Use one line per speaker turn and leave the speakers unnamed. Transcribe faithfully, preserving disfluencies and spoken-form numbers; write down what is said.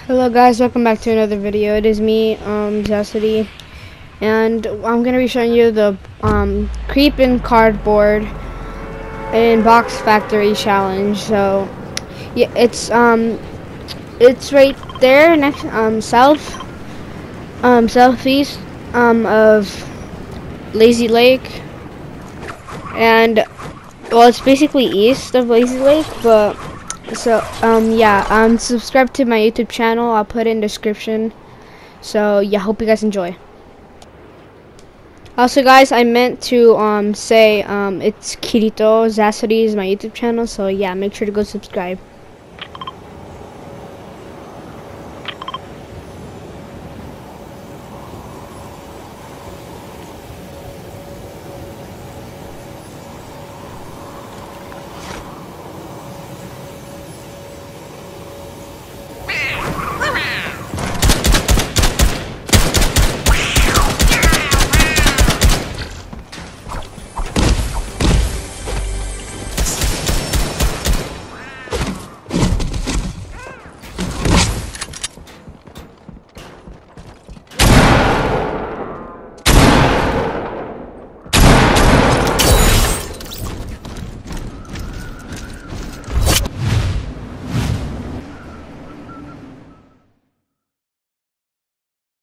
Hello guys, welcome back to another video. It is me, um, Zesity, and I'm gonna be showing you the um, creepin cardboard in box factory challenge. So yeah, it's um, it's right there next um south um southeast um of Lazy Lake, and well, it's basically east of Lazy Lake, but. So um yeah, um subscribe to my YouTube channel. I'll put it in the description. So yeah, hope you guys enjoy. Also guys, I meant to um say um it's Kirito Zasity is my YouTube channel, so yeah, make sure to go subscribe.